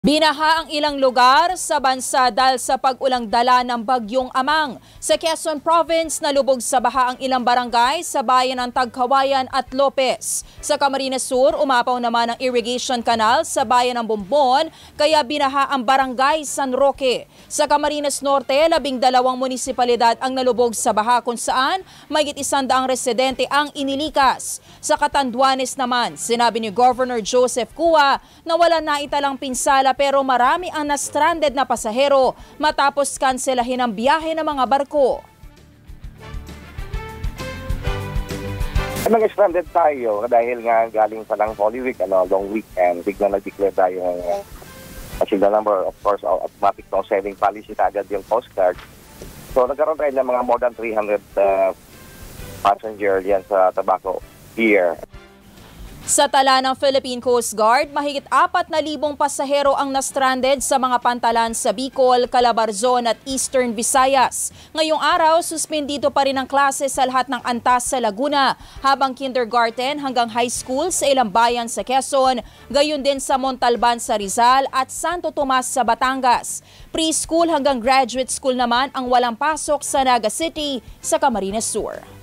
Binaha ang ilang lugar sa bansa dahil sa pag-ulang dala ng bagyong Amang. Sa Quezon Province, nalubog sa baha ang ilang barangay sa bayan ng Tagkawayan at Lopez. Sa Camarines Sur, umapaw naman ang irrigation canal sa bayan ng Bumbon, kaya binaha ang barangay San Roque. Sa Camarines Norte, 12 munisipalidad ang nalubog sa baha kung saan mahigit 100 residente ang inilikas. Sa Catanduanes naman, sinabi ni Governor Joseph Cua na wala na italang pinsala pero marami ang na-stranded na pasahero matapos kanselahin ang biyahe ng mga barko. Nag-stranded tayo dahil nga galing pa lang Holy Week, long weekend, biglang nag-declare tayo kasi the number, of course, automatic no-selling policy agad yung Coast Guard. So nagkaroon tayo ng mga more than 300 passenger yan sa tobacco here. Sa tala ng Philippine Coast Guard, mahigit 4,000 pasahero ang na-stranded sa mga pantalan sa Bicol, Calabarzon at Eastern Visayas. Ngayong araw, suspendito pa rin ang klase sa lahat ng antas sa Laguna, habang kindergarten hanggang high school sa ilang bayan sa Quezon, gayon din sa Montalban sa Rizal at Santo Tomas sa Batangas. Preschool hanggang graduate school naman ang walang pasok sa Naga City sa Camarines Sur.